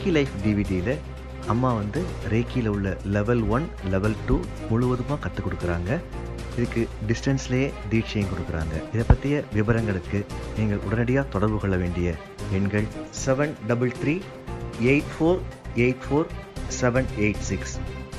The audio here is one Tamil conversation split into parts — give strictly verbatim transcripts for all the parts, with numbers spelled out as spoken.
ரேக்கி லைஃப் டிவிடியில் அம்மா வந்து ரேக்கியில் உள்ள லெவல் ஒன் லெவல் டூ முழுவதுமாக கற்றுக் கொடுக்குறாங்க. இதுக்கு டிஸ்டன்ஸ்லேயே தீட்சையும் கொடுக்குறாங்க. இதை பற்றிய விவரங்களுக்கு நீங்கள் உடனடியாக தொடர்பு கொள்ள வேண்டிய எண்கள் seven double three eight four eight four seven eight six.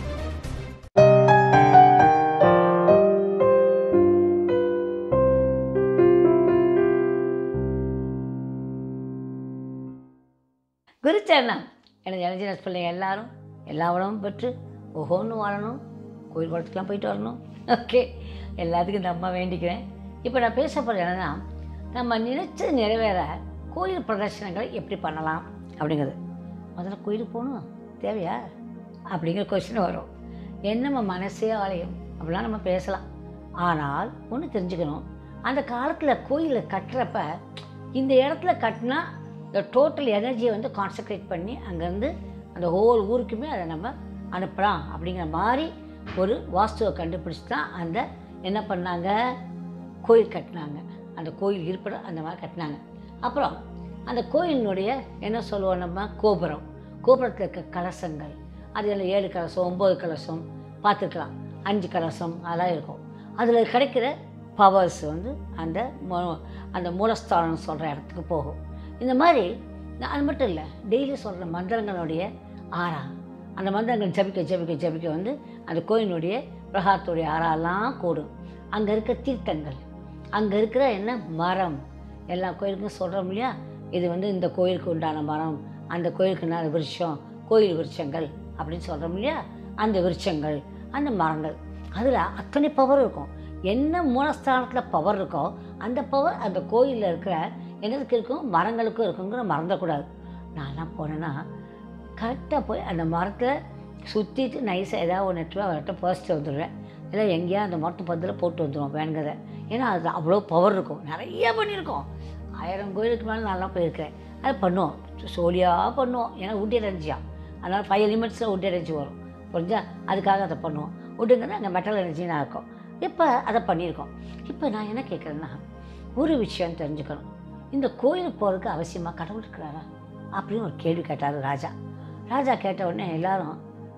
குருச்சரணம். எனக்கு எனர்ஜினஸ் பிள்ளைங்க எல்லாரும் எல்லா உடம்பும் பெற்று ஒவ்வொன்று வாழணும், கோயில் குளத்துக்குலாம் போயிட்டு வரணும். ஓகே, எல்லாத்துக்கும் இந்த அம்மா வேண்டிக்கிறேன். இப்போ நான் பேச போகிறது என்னென்னா, நம்ம நினைச்சது நிறைவேற கோயில் பிரதர்ஷனங்களை எப்படி பண்ணலாம் அப்படிங்கிறது. முதல்ல கோயிலுக்கு போகணும் தேவையா அப்படிங்கிற கொஸ்டின் வரும். என்ன நம்ம மனசே ஆலயம் அப்படிலாம் நம்ம பேசலாம். ஆனால் ஒன்று தெரிஞ்சுக்கணும், அந்த காலத்தில் கோயிலை கட்டுறப்ப இந்த இடத்துல கட்டினா இந்த டோட்டல் எனர்ஜியை வந்து கான்சன்ட்ரேட் பண்ணி அங்கேருந்து அந்த ஹோல் ஊருக்குமே அதை நம்ம அனுப்பலாம் அப்படிங்கிற மாதிரி ஒரு வாஸ்துவை கண்டுபிடிச்சி தான் அந்த என்ன பண்ணாங்க, கோயில் கட்டினாங்க. அந்த கோயில் இருப்பிடம் அந்த மாதிரி கட்டினாங்க. அப்புறம் அந்த கோயிலினுடைய என்ன சொல்லுவோம் நம்ம, கோபுரம், கோபுரத்தில் இருக்க கலசங்கள், அதில் ஏழு கலசம் ஒம்பது கலசம் பார்த்துக்கலாம், அஞ்சு கலசம் அதெல்லாம் இருக்கும். அதில் கிடைக்கிற பவர்ஸ் வந்து அந்த அந்த மூலஸ்தானம் சொல்கிற இடத்துக்கு போகும். இந்த மாதிரி அது மட்டும் இல்லை, டெய்லி சொல்கிற மந்திரங்களுடைய ஆறா, அந்த மந்திரங்கள் ஜபிக்க ஜபிக்க ஜபிக்க வந்து அந்த கோயிலுடைய பிரகாரத்துடைய ஆறாலாம் கூடும். அங்கே இருக்க தீர்த்தங்கள், அங்கே இருக்கிற என்ன மரம், எல்லா கோயிலுக்கும் சொல்கிறோம் இல்லையா, இது வந்து இந்த கோயிலுக்கு உண்டான மரம், அந்த கோயிலுக்கு உண்டான விருட்சம், கோயில் விருட்சங்கள் அப்படின்னு சொல்கிறோம் இல்லையா, அந்த விருட்சங்கள் அந்த மரங்கள், அதில் அத்தனை பவர் இருக்கும். என்ன மூலஸ்தானத்தில் பவர் இருக்கோ அந்த பவர் அந்த கோயிலில் இருக்கிற என்னதுக்கு இருக்கும், மரங்களுக்கும் இருக்குங்கிற மறந்துடக்கூடாது. நான்லாம் போனேன்னா கரெக்டாக போய் அந்த மரத்தை சுற்றிட்டு நைஸாக ஏதாவது ஒன்று எட்டு ரூபா அவர்கிட்ட பர்ஸ்ட்டு வந்துடுவேன். இல்லை எங்கேயா அந்த மரத்து பந்தில் போட்டு வந்துடுவோம் வேணுங்கிறத. ஏன்னா அது அவ்வளோ பவர் இருக்கும். நிறைய பண்ணியிருக்கோம், ஆயிரம் கோயிலுக்கு மேலே நான்லாம் போயிருக்கிறேன். அதை பண்ணுவோம், சோழியாக பண்ணுவோம். ஏன்னா உட் எனர்ஜியாக, அதனால் ஃபைவ் எலிமெண்ட்ஸில் உட் எனர்ஜி வரும் புரிஞ்சா, அதுக்காக அதை பண்ணுவோம். உட்டுங்கிறது அங்கே மெட்டல் எனர்ஜினா இருக்கும். இப்போ அதை பண்ணியிருக்கோம். இப்போ நான் என்ன கேட்குறேன்னா, ஒரு விஷயம் தெரிஞ்சுக்கணும், இந்த கோயிலுக்கு போகிறதுக்கு அவசியமாக கடவுள் இருக்கிறாரா அப்படின்னு ஒரு கேள்வி கேட்டார் ராஜா. ராஜா கேட்ட உடனே எல்லாரும்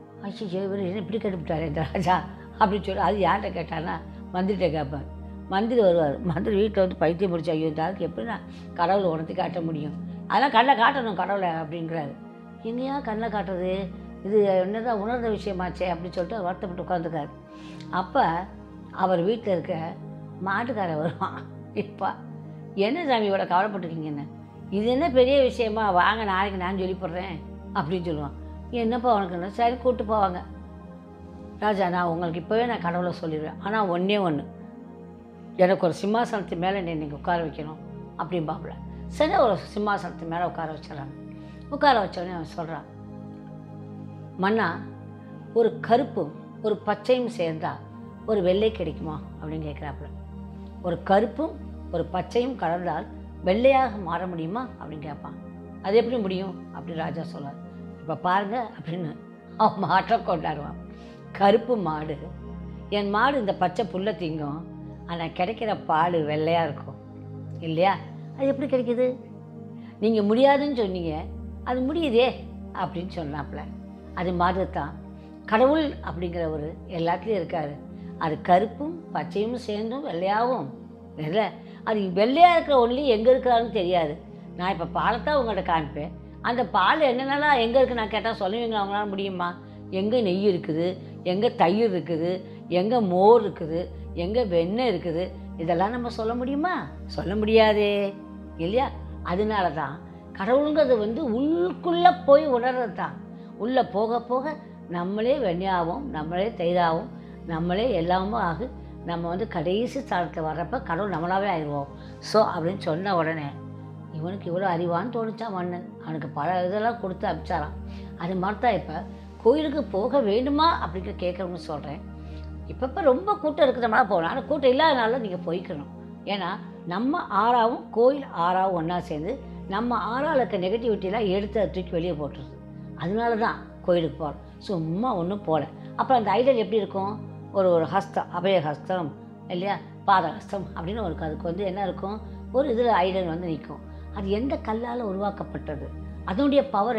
ஐயோ இவர் என்ன இப்படி கேட்டுவிட்டார் இந்த ராஜா அப்படின்னு சொல்லி, அது யார்கிட்ட கேட்டார்னா மந்திரிகிட்ட கேட்பார். மந்திரி வருவார். மந்திரி வீட்டில் வந்து பைத்தியம் முடிச்சு, ஐயோ இந்த ஆளுக்கு எப்படி நான் கடவுளை உணர்த்தி காட்ட முடியும், அதெல்லாம் கண்ணை காட்டணும் கடவுளை அப்படிங்கிறாரு. எங்கேயா கண்ணை காட்டுறது, இது என்னதான் உணர்ந்த விஷயமாச்சே அப்படின்னு சொல்லிட்டு வருத்தப்பட்டு உட்காந்துக்காரு. அப்போ அவர் வீட்டில் இருக்க மாட்டுக்காரர் வருவான். இப்போ என்ன சாமி இவ்வளோ கவலைப்பட்டுருக்கீங்கன்னு, இது என்ன பெரிய விஷயமா, வாங்க நாளைக்கு நான் சொல்லி போடுறேன் அப்படின்னு சொல்லுவான். என்னப்பா உனக்குன்னா, சரி கூப்பிட்டு போவாங்க. ராஜா நான் உங்களுக்கு இப்போவே நான் கடவுளை சொல்லிடுவேன், ஆனால் ஒன்றே ஒன்று, எனக்கு ஒரு சிம்மாசனத்து மேலே நீ நீங்கள் உட்கார வைக்கணும் அப்படின்பாப்புல. சரி ஒரு சிம்மாசனத்து மேலே உட்கார வச்சிடறாங்க. உட்கார வச்சோடனே அவன் சொல்கிறான், மன்னா ஒரு கருப்பும் ஒரு பச்சையும் சேர்ந்தால் ஒரு வெள்ளை கிடைக்குமா அப்படின்னு கேட்குறாப்புல. ஒரு கருப்பும் ஒரு பச்சையும் கலந்தால் வெள்ளையாக மாற முடியுமா அப்படின்னு கேட்பான். அது எப்படி முடியும் அப்படின்னு ராஜா சொல்வார். இப்போ பாருங்கள் அப்படின்னு அவன் மாற்ற கொண்டாடுவான். கருப்பு மாடு, என் மாடு இந்த பச்சை புல்லை திங்கும், ஆனால் கிடைக்கிற பால் வெள்ளையாக இருக்கும் இல்லையா, அது எப்படி கிடைக்கிது, நீங்கள் முடியாதுன்னு சொன்னீங்க, அது முடியுதே அப்படின்னு சொன்னாப்புல. அது மாதிரி தான் கடவுள் அப்படிங்கிற ஒரு எல்லாத்துலேயும் இருக்கார். அது கருப்பும் பச்சையும் சேர்ந்தும் வெள்ளையாகவும் இல்லை, அது வெள்ளையாக இருக்கிற ஒன்லி எங்கே இருக்கிறாருன்னு தெரியாது. நான் இப்போ பாலைத்தான் உங்கள்கிட்ட காமிப்பேன், அந்த பால் என்னென்னலாம் எங்கே இருக்குது நான் கேட்டால் சொல்லுவீங்களா, அவங்களால முடியுமா? எங்கே நெய் இருக்குது, எங்கே தயிர் இருக்குது, எங்கே மோர் இருக்குது, எங்கே வெண்ணெய் இருக்குது, இதெல்லாம் நம்ம சொல்ல முடியுமா? சொல்ல முடியாதே இல்லையா. அதனால தான் கடவுளுங்கிறது வந்து உள்ளுக்குள்ளே போய் உணர்றது தான். உள்ளே போக போக நம்மளே வெண்ணெயாகவும் நம்மளே தயிராகவும் நம்மளே எல்லாமும் ஆகு. நம்ம வந்து கடைசி ஸ்தானத்தில் வர்றப்போ கடவுள் நம்மளாவே ஆயிடுவோம். ஸோ அப்படின்னு சொன்ன உடனே இவனுக்கு இவ்வளோ அறிவான்னு தோணுச்சா மன்னன். அவனுக்கு பல இதெல்லாம் கொடுத்து அனுப்பிச்சாரான். அது மாதிரி தான் இப்போ கோயிலுக்கு போக வேண்டுமா அப்படிங்கிற கேட்குறவங்க சொல்கிறேன். இப்போ இப்போ ரொம்ப கூட்டம் இருக்கிறதுனால போகலாம், ஆனால் கூட்டம் இல்லாதனால நீங்கள் போய்க்கணும். ஏன்னா நம்ம ஆறாவும் கோயில் ஆறாவும் ஒன்றா சேர்ந்து நம்ம ஆறால் இருக்க நெகட்டிவிட்டியெலாம் எடுத்து அதை தூக்கி வெளியே போட்டுருது. அதனால தான் கோயிலுக்கு போகிறோம், சும்மா ஒன்றும் போகல. அப்புறம் அந்த ஐடல் எப்படி இருக்கும், ஒரு ஒரு ஹஸ்தம், அபய ஹஸ்தம் இல்லையா, பாத ஹஸ்தம் அப்படின்னு ஒரு அதுக்கு வந்து என்ன இருக்கும், ஒரு இதில் ஐடல் வந்து நிற்கும். அது எந்த கல்லால் உருவாக்கப்பட்டது, அதனுடைய பவர் என்ன,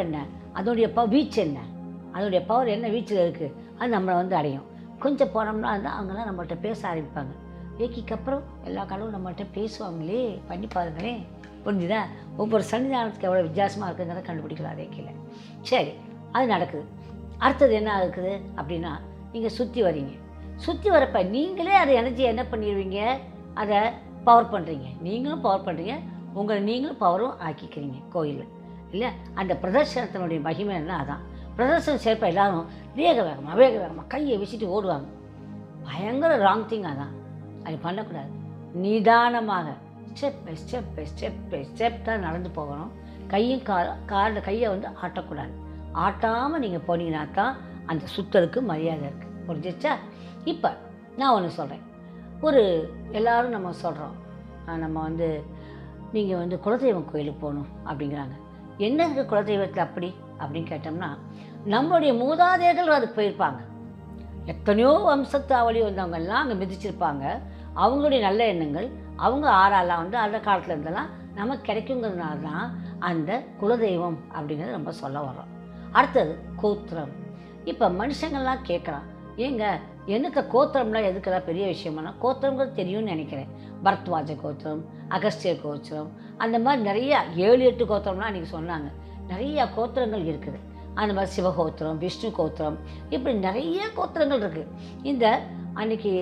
அதோடைய ப வீச்சு என்ன, அதோடைய பவர் என்ன வீச்சில் இருக்குது, அது நம்மளை வந்து அடையும். கொஞ்சம் போனோம்னா இருந்தால் அவங்களாம் நம்மள்கிட்ட பேச ஆரம்பிப்பாங்க. ரேக்கிக்கு அப்புறம் எல்லா கடவுளும் நம்மள்கிட்ட பேசுவாங்களே, பண்ணி பாருங்களேன். புரிஞ்சுதா? ஒவ்வொரு சன்னிதானத்துக்கு எவ்வளோ வித்தியாசமாக இருக்குங்கிறத கண்டுபிடிக்கலாம் ரேக்கியில். சரி, அது நடக்குது. அடுத்தது என்ன இருக்குது அப்படின்னா, நீங்கள் சுற்றி வரீங்க. சுற்றி வரப்போ நீங்களே அதை எனர்ஜி என்ன பண்ணிடுவீங்க, அதை பவர் பண்ணுறீங்க. நீங்களும் பவர் பண்ணுறீங்க, உங்களை நீங்களும் பவரும் ஆக்கிக்கிறீங்க கோயில் இல்லை. அந்த பிரதர்சனத்தினுடைய மகிமை என்ன, அதான் பிரதர்சனம் சேர்ப்ப எல்லாரும் வேக வேகமாக வேக வேகமாக கையை வீசிட்டு ஓடுவாங்க. பயங்கர ராங் திங். அதான் அது பண்ணக்கூடாது. நிதானமாக step by step by step by step தான் நடந்து போகணும். கையும் கா காலில் கையை வந்து ஆட்டக்கூடாது. ஆட்டாமல் நீங்கள் போனீங்கன்னா தான் அந்த சுத்தருக்கு மரியாதை இருக்குது. புரிஞ்சிச்சா? இப்போ நான் ஒன்று சொல்கிறேன். ஒரு எல்லோரும் நம்ம சொல்கிறோம், நம்ம வந்து நீங்கள் வந்து குலதெய்வம் கோயிலுக்கு போகணும் அப்படிங்கிறாங்க. என்ன இருக்குது குலதெய்வத்தில் அப்படி அப்படின்னு கேட்டோம்னா, நம்மளுடைய மூதாதையர்கள் அதுக்கு போயிருப்பாங்க. எத்தனையோ வம்சத்தாவளி வந்தவங்கெல்லாம் அங்கே மிதிச்சிருப்பாங்க. அவங்களுடைய நல்ல எண்ணங்கள், அவங்க ஆறாலாம் வந்து அந்த காலத்தில் இருந்தெல்லாம் நமக்கு கிடைக்குங்கிறதுனால தான் அந்த குலதெய்வம் அப்படிங்கிறது நம்ம சொல்ல வரோம். அடுத்தது கோத்திரம். இப்போ மனுஷங்கள்லாம் கேட்குறான், ஏங்க எனக்கு கோத்திரம்லாம் எதுக்கெல்லாம் பெரிய விஷயமானா, கோத்திரங்கிறது தெரியும்னு நினைக்கிறேன். பரத்வாஜ கோத்திரம், அகஸ்தியர் கோத்திரம், அந்த மாதிரி நிறையா ஏழு எட்டு கோத்திரம்லாம் அன்றைக்கி சொன்னாங்க. நிறையா கோத்திரங்கள் இருக்குது. அந்த மாதிரி சிவகோத்திரம், விஷ்ணு கோத்திரம், இப்படி நிறைய கோத்திரங்கள் இருக்குது. இந்த அன்றைக்கி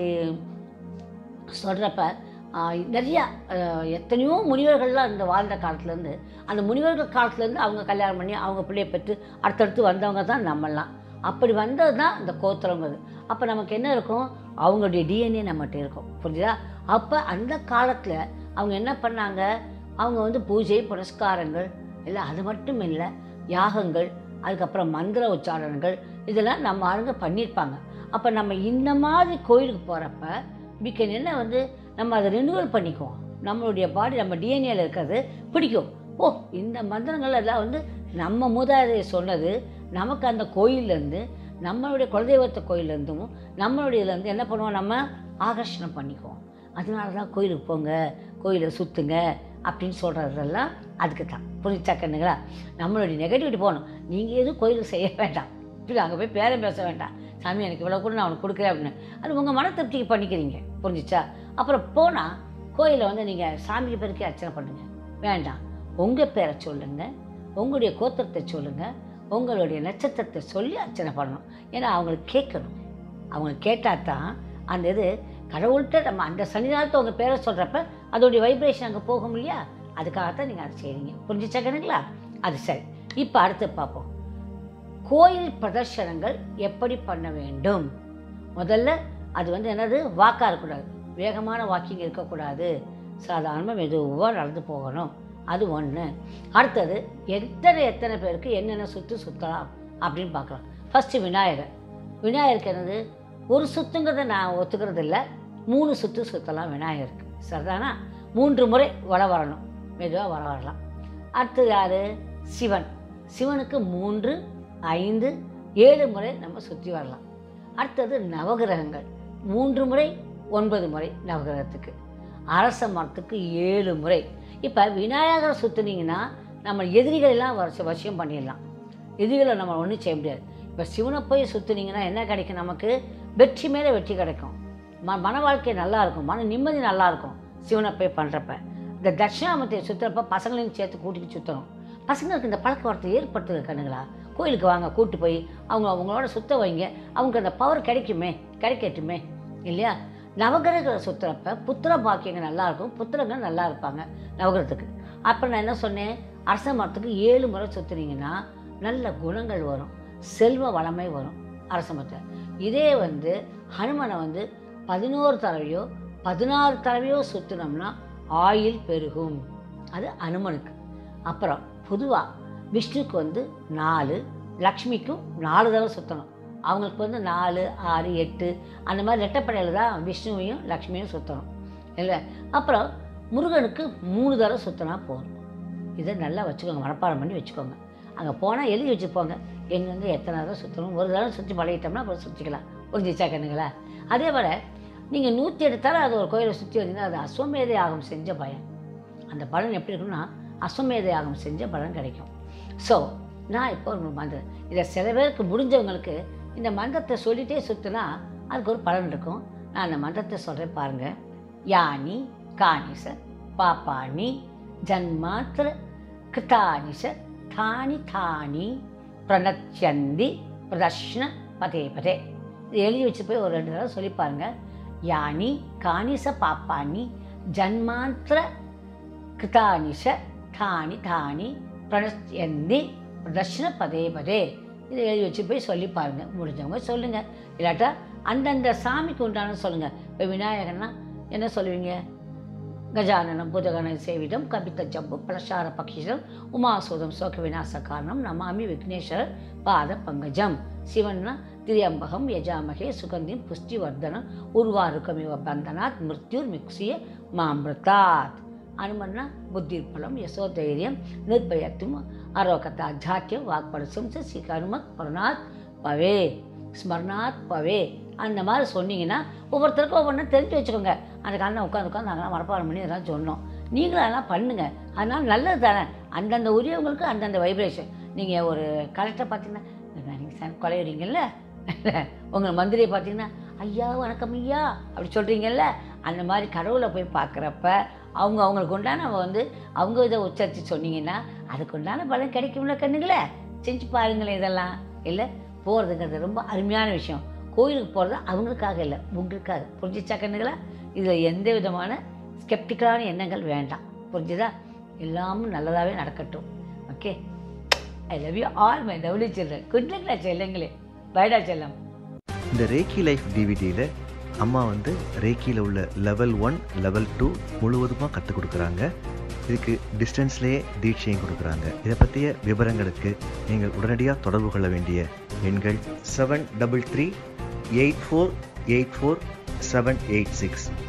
சொல்கிறப்ப நிறையா எத்தனையோ முனிவர்கள்லாம் இந்த வாழ்ந்த காலத்துலேருந்து, அந்த முனிவர்கள் காலத்துலேருந்து அவங்க கல்யாணம் பண்ணி அவங்க பிள்ளையை பெற்று அடுத்தடுத்து வந்தவங்க தான் நம்மெல்லாம். அப்படி வந்தது தான் இந்த கோத்திரங்கிறது. அப்போ நமக்கு என்ன இருக்கும், அவங்களுடைய டிஎன்ஏ நம்மகிட்ட இருக்கும். புரிஞ்சுதா? அப்போ அந்த காலத்தில் அவங்க என்ன பண்ணாங்க, அவங்க வந்து பூஜை புனஸ்காரங்கள் இல்லை, அது மட்டும் இல்லை, யாகங்கள், அதுக்கப்புறம் மந்திர உச்சாரணங்கள், இதெல்லாம் நம்ம ஆளுங்க பண்ணியிருப்பாங்க. அப்போ நம்ம இந்த மாதிரி கோயிலுக்கு போகிறப்ப வீக்கெண்ட் என்ன வந்து நம்ம அதை ரெனுவல் பண்ணிக்குவோம். நம்மளுடைய பாடி நம்ம டிஎன்ஏல இருக்கிறது பிடிக்கும். ஓ, இந்த மந்திரங்கள் எல்லாம் வந்து நம்ம மூதாதையை சொன்னது, நமக்கு அந்த கோயிலேருந்து, நம்மளுடைய குலதெய்வத்தை கோயிலேருந்தும் நம்மளுடைய இதுலேருந்து என்ன பண்ணுவோம், நம்ம ஆகர்ஷணம் பண்ணிக்குவோம். அதனால தான் கோயிலுக்கு போங்க, கோயிலை சுற்றுங்க அப்படின்னு சொல்கிறதெல்லாம் அதுக்கு தான். புரிஞ்சா கண்ணுங்களா? நம்மளுடைய நெகட்டிவிட்டி போகணும். நீங்கள் எதுவும் கோயிலுக்கு செய்ய வேண்டாம், இல்லை அங்கே போய் பேரம் பேச வேண்டாம், சாமி எனக்கு இவ்வளோ கூட நான் அவனுக்கு கொடுக்குறேன் அப்படின்னு. அது உங்கள் மன திருப்திக்கு பண்ணிக்கிறீங்க. புரிஞ்சிச்சா? அப்புறம் போனால் கோயிலை வந்து நீங்கள் சாமிக்கு பேருக்கு அர்ச்சனை பண்ணுங்கள். வேண்டாம், உங்கள் பேரை சொல்லுங்கள், உங்களுடைய கோத்திரத்தை சொல்லுங்கள், உங்களுடைய நட்சத்திரத்தை சொல்லி அர்ச்சனை பண்ணணும். ஏன்னா அவங்களுக்கு கேட்கணும். அவங்களுக்கு கேட்டால் தான் அந்த இது கடவுள்கிட்ட நம்ம அந்த சன்னிதானத்தை உங்கள் பேரை சொல்கிறப்ப அதோடைய வைப்ரேஷன் அங்கே போகும் இல்லையா? அதுக்காகத்தான் நீங்கள் அதை செய்கிறீங்க. புரிஞ்சிச்சா கண்ணுங்களா? அது சரி. இப்போ அடுத்து பார்ப்போம், கோயில் பிரதர்ஷனங்கள் எப்படி பண்ண வேண்டும். முதல்ல அது வந்து என்னது, வாக்காக இருக்கக்கூடாது, வேகமான வாக்கிங் இருக்கக்கூடாது, சாதாரணமாக மெதுவாக நடந்து போகணும். அது ஒன்று. அடுத்தது எத்தனை எத்தனை பேருக்கு என்னென்ன சுற்று சுற்றலாம் அப்படின்னு பார்க்கலாம். ஃபஸ்ட்டு விநாயகர். விநாயகருக்கு என்னது, ஒரு சுற்றுங்கிறத நான் ஒத்துக்கிறது இல்லை, மூணு சுற்று சுற்றலாம் விநாயகருக்கு. சரிதானா? மூன்று முறை வர வரணும், மெதுவாக வர வரலாம். அடுத்தது யார், சிவன். சிவனுக்கு மூன்று, ஐந்து, ஏழு முறை நம்ம சுற்றி வரலாம். அடுத்தது நவகிரகங்கள். மூன்று முறை, ஒன்பது முறை நவகிரகத்துக்கு. அரச மரத்துக்கு ஏழு முறை. இப்போ விநாயகரை சுற்றுனீங்கன்னா நம்ம எதிரிகளெல்லாம் வருஷ வருஷம் பண்ணிடலாம். எதிரிகளை நம்ம ஒன்றும் செய்ய முடியாது. இப்போ சிவனை போய் சுற்றுனீங்கன்னா என்ன கிடைக்கும், நமக்கு வெற்றி மேலே வெற்றி கிடைக்கும். ம மன வாழ்க்கை நல்லாயிருக்கும், மன நிம்மதி நல்லாயிருக்கும். சிவனை போய் பண்ணுறப்ப இந்த தட்சிணாமூர்த்தியை சுற்றுறப்ப பசங்களையும் சேர்த்து கூட்டிகிட்டு சுற்றணும். பசங்களுக்கு இந்த பழக்க வார்த்தை ஏற்படுத்துகிற கண்ணுங்களா, கோயிலுக்கு வாங்க, கூப்பிட்டு போய் அவங்க அவங்களோட சுற்ற வைங்க, அவங்களுக்கு அந்த பவர் கிடைக்குமே, கிடைக்கட்டுமே இல்லையா? நவகிரகங்களை சுற்றுறப்ப புத்திர பாக்கியங்கள் நல்லாயிருக்கும், புத்திரங்கள் நல்லா இருப்பாங்க நவகிரகத்துக்கு. அப்போ நான் என்ன சொன்னேன், அரச மரத்துக்கு ஏழு முறை சுற்றுனீங்கன்னா நல்ல குணங்கள் வரும், செல்வ வளமை வரும் அரச மரத்தில். இதே வந்து ஹனுமனை வந்து பதினோரு தடவையோ பதினாறு தடவையோ சுற்றினோம்னா ஆயில் பெருகும், அது ஹனுமனுக்கு. அப்புறம் பொதுவாக விஷ்ணுக்கு வந்து நாலு, லக்ஷ்மிக்கும் நாலு தடவை சுற்றணும். அவங்களுக்கு வந்து நாலு, ஆறு, எட்டு அந்த மாதிரி ரெட்டப்படையில் தான் விஷ்ணுவையும் லக்ஷ்மியும் சுற்றணும் இல்லை. அப்புறம் முருகனுக்கு மூணு தடவை சுற்றினா போதும். இதை நல்லா வச்சுக்கோங்க, மனப்பாடம் பண்ணி வச்சுக்கோங்க. அங்கே போனால் எழுதி வச்சுப்போங்க, எங்கெங்கே எத்தனை தடவை சுற்றணும். ஒரு தடவை சுற்றி பழகிட்டோம்னா அப்புறம் சுற்றிக்கலாம். புரிஞ்சிச்சா கண்ணுங்களா? அதே போல் நீங்கள் நூற்றி எடுத்தாலும் அது ஒரு கோயிலை சுற்றி வந்தீங்கன்னா அது அஸ்வமேத யாகம் செஞ்ச பலன். அந்த பலன் எப்படி இருக்குன்னா அஸ்வமேத யாகம் செஞ்ச பலன் கிடைக்கும். ஸோ நான் இப்போ ஒரு மந்திரம் இதை சில பேருக்கு முடிஞ்சவங்களுக்கு இந்த மந்திரத்தை சொல்லிகிட்டே சுற்றினா அதுக்கு ஒரு பலன் இருக்கும். நான் அந்த மந்திரத்தை சொல்கிறேன் பாருங்கள். யானி காணிச பாப்பாணி ஜன்மாத்திர கிருத்தானிச தானி தானி பிரணச்சந்தி பிரதர்ஷன பதே பதே. இது எழுதி வச்சு போய் ஒரு ரெண்டு தடவை சொல்லி பாருங்கள். யானி காணிச பாப்பாணி ஜன்மாந்திர கிருத்தானிச தானி தானி பிரணச்சந்தி பிரதர்ஷன பதே பதே. இதை எழுதி வச்சு போய் சொல்லி பாருங்கள். முடிஞ்சவங்க சொல்லுங்கள். இல்லாட்டா அந்தந்த சாமிக்கு உண்டான சொல்லுங்கள். இப்போ விநாயகர்னா என்ன சொல்லுவீங்க? கஜானனம் புதகண சேவிடம் கபித்த ஜம்பு பிரசார பக்ஷிஷம் உமாசோதம் சோக விநாச காரணம் நமாமி விக்னேஸ்வர பாத பங்கஜம். சிவன்னா திரியம்பகம் யஜாமகே சுகந்திம் புஷ்டி வர்தனம் உருவாருக்கமிவ பந்தனாத் மிருத்யுர் மிக்சிய மாமிருத்தாத். அனுமன்னா புத்திர்பலம் யசோதைரியம் நிர்பயத்தும் அரோகதா ஜாத்தியம் வாக்பரசும் சிகனுமத் பரணாத் பவே ஸ்மரணாத் பவே. அந்த மாதிரி சொன்னீங்கன்னா ஒவ்வொருத்தருக்கும் ஒவ்வொன்றும் தெரிஞ்சு வச்சுக்கோங்க. அந்த காலம் உட்காந்து உட்காந்து நாங்களாம் மரப்பாடம் பண்ணி இதெல்லாம் சொன்னோம். நீங்களும் அதெல்லாம் பண்ணுங்கள். அதனால் நல்லது தானே. அந்தந்த உரியவங்களுக்கு அந்தந்த வைப்ரேஷன். நீங்கள் ஒரு கலெக்டரை பார்த்தீங்கன்னா நீங்கள் கொலையிறீங்கல்ல, உங்கள் மந்திரியை பார்த்தீங்கன்னா ஐயா வணக்கம் ஐயா அப்படி சொல்கிறீங்கல்ல, அந்த மாதிரி கடவுளை போய் பார்க்குறப்ப அவங்க அவங்களுக்கு உண்டான வந்து அவங்க இதை உச்சரித்து சொன்னீங்கன்னா அதுக்கு உண்டான பலன் கிடைக்கும்ல கண்ணுங்களே. செஞ்சு பாருங்களேன். இதெல்லாம் இல்லை போகிறதுங்கிறது ரொம்ப அருமையான விஷயம். கோயிலுக்கு போகிறது அவங்களுக்காக இல்லை, உங்களுக்காக. புரிஞ்சிச்சா கண்ணுங்களா? இதில் எந்த விதமான ஸ்கெப்டிக்கலான எண்ணங்கள் வேண்டாம். புரிஞ்சுதா? எல்லாமும் நல்லதாகவே நடக்கட்டும். Okay, I love you all my lovely children. Good நைட்லா செல்லங்களே. பைடா செல்லம். இந்த ரேக்கி லைஃப் டிவிடியில் அம்மா வந்து ரேக்கியில் உள்ள லெவல் ஒன் லெவல் டூ முழுவதுமாக கற்றுக் கொடுக்குறாங்க. இதுக்கு டிஸ்டன்ஸ்லேயே தீட்சையும் கொடுக்குறாங்க. இதை பற்றிய விவரங்களுக்கு நீங்கள் உடனடியாக தொடர்பு கொள்ள வேண்டிய எண்கள் seven double three eight four eight four seven eight six